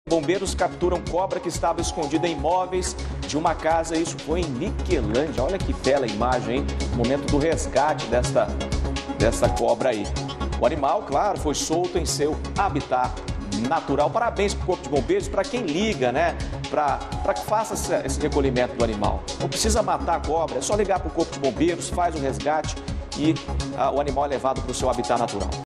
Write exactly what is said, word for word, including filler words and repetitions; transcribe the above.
Bombeiros capturam cobra que estava escondida em móveis de uma casa. Isso foi em Niquelândia. Olha que bela imagem, hein? O momento do resgate desta, desta cobra aí. O animal, claro, foi solto em seu habitat natural. Parabéns para o Corpo de Bombeiros, para quem liga, né? Para que faça esse, esse recolhimento do animal. Não precisa matar a cobra, é só ligar para o Corpo de Bombeiros, faz o resgate e ah, o animal é levado para o seu habitat natural.